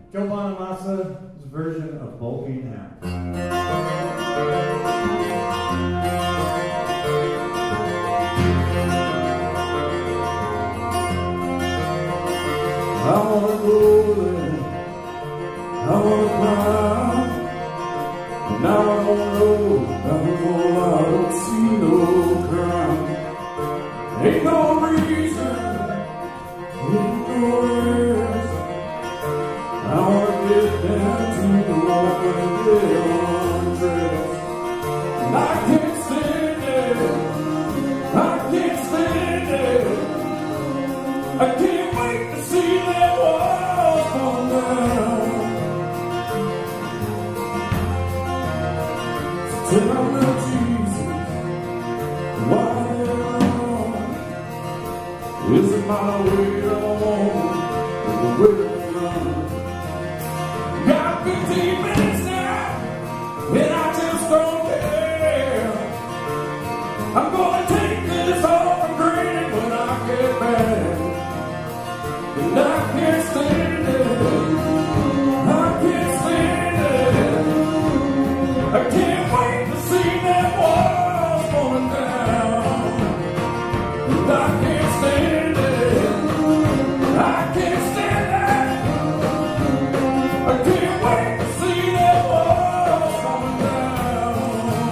Joe Bonamassa's version of Bulging Out. I wanna go there, I wanna cry, but now I don't know, I don't see no crime. Ain't no reason, ain't no rest. I wanna get down to the water and get undressed. And I can't stand there, I can't stand there, I can't wait to see that walls come down. So tell me, Jesus, why is it my way alone, or the way I'm done? Got 15 minutes now, and I just don't care. I'm gonna take this all for granted when I get back. And I can't stand it, I can't stand it, I can't wait to see that walls going down. And I can't stand it, I can't stand it, I can't wait to see that walls going down.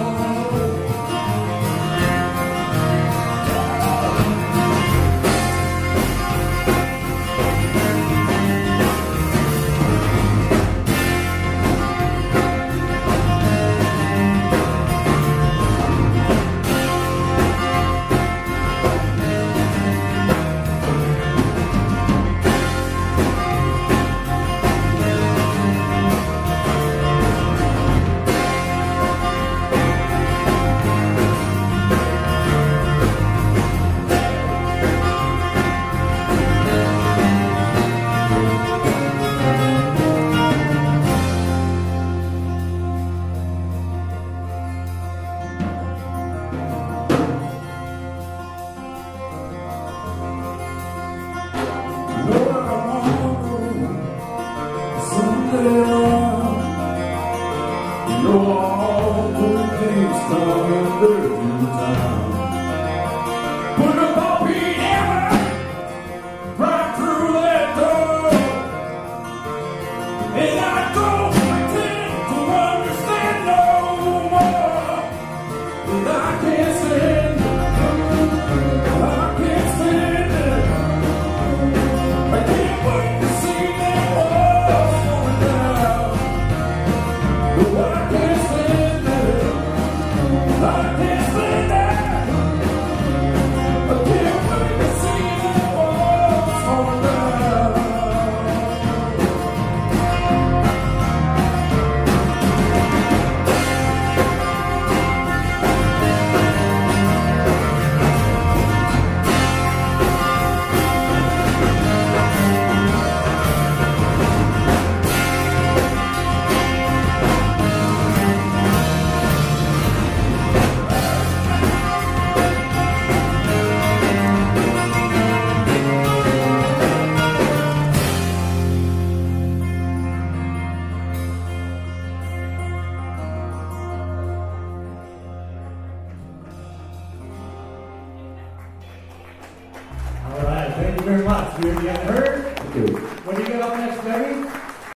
You know all good things come in due time. Put a puppy hammer right through that door, and I go